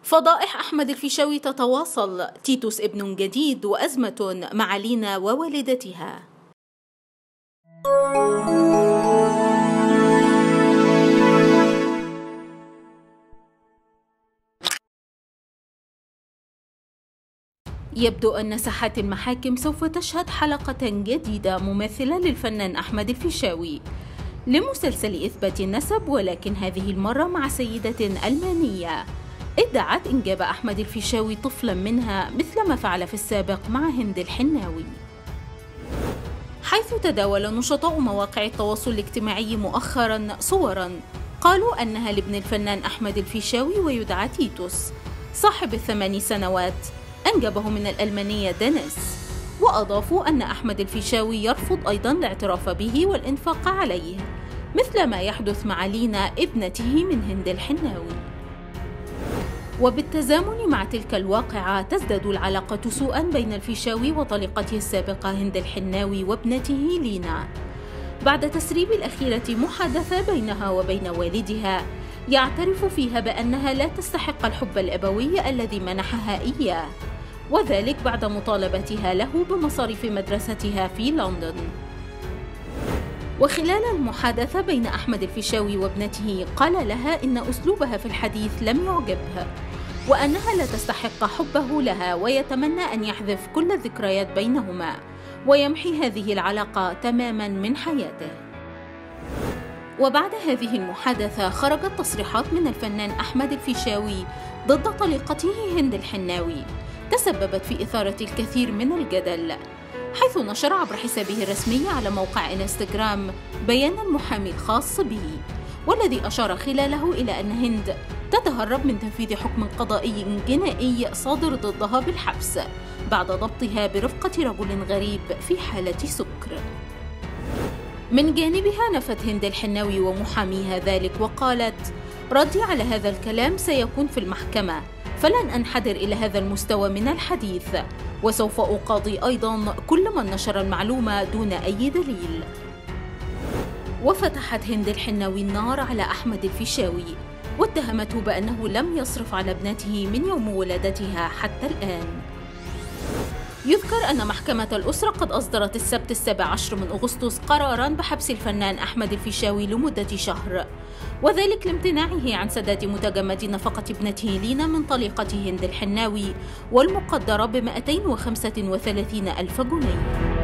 فضائح أحمد الفيشاوي تتواصل، تيتوس ابن جديد وأزمة مع لينا ووالدتها. يبدو أن ساحات المحاكم سوف تشهد حلقة جديدة مماثلة للفنان أحمد الفيشاوي لمسلسل إثبات النسب، ولكن هذه المرة مع سيدة ألمانية ادعت إنجاب أحمد الفيشاوي طفلا منها مثل ما فعل في السابق مع هند الحناوي، حيث تداول نشطاء مواقع التواصل الاجتماعي مؤخرا صورا قالوا أنها لابن الفنان أحمد الفيشاوي ويدعى تيتوس صاحب ال8 سنوات أنجبه من الألمانية دانيس، وأضافوا أن أحمد الفيشاوي يرفض أيضا الاعتراف به والإنفاق عليه مثل ما يحدث مع لينا ابنته من هند الحناوي. وبالتزامن مع تلك الواقعة تزداد العلاقة سوءا بين الفيشاوي وطليقته السابقة هند الحناوي وابنته لينا بعد تسريب الأخيرة محادثة بينها وبين والدها يعترف فيها بأنها لا تستحق الحب الأبوي الذي منحها إياه، وذلك بعد مطالبتها له بمصاريف مدرستها في لندن. وخلال المحادثة بين أحمد الفيشاوي وابنته قال لها إن أسلوبها في الحديث لم يعجبه وأنها لا تستحق حبه لها، ويتمنى أن يحذف كل الذكريات بينهما ويمحي هذه العلاقة تماما من حياته. وبعد هذه المحادثة خرجت تصريحات من الفنان أحمد الفيشاوي ضد طليقته هند الحناوي تسببت في إثارة الكثير من الجدل، حيث نشر عبر حسابه الرسمي على موقع انستغرام بيان المحامي الخاص به، والذي أشار خلاله إلى أن هند تتهرب من تنفيذ حكم قضائي جنائي صادر ضدها بالحبس بعد ضبطها برفقة رجل غريب في حالة سكر. من جانبها نفت هند الحناوي ومحاميها ذلك وقالت: ردي على هذا الكلام سيكون في المحكمة، فلن أنحدر إلى هذا المستوى من الحديث، وسوف أقاضي أيضا كل من نشر المعلومة دون أي دليل. وفتحت هند الحناوي النار على أحمد الفيشاوي واتهمته بأنه لم يصرف على ابنته من يوم ولادتها حتى الآن. يذكر أن محكمة الأسرة قد أصدرت السبت 17 من أغسطس قراراً بحبس الفنان أحمد الفيشاوي لمدة شهر، وذلك لامتناعه عن سداد متجمد نفقة ابنته لينا من طليقته هند الحناوي والمقدرة ب235,000 جنيه.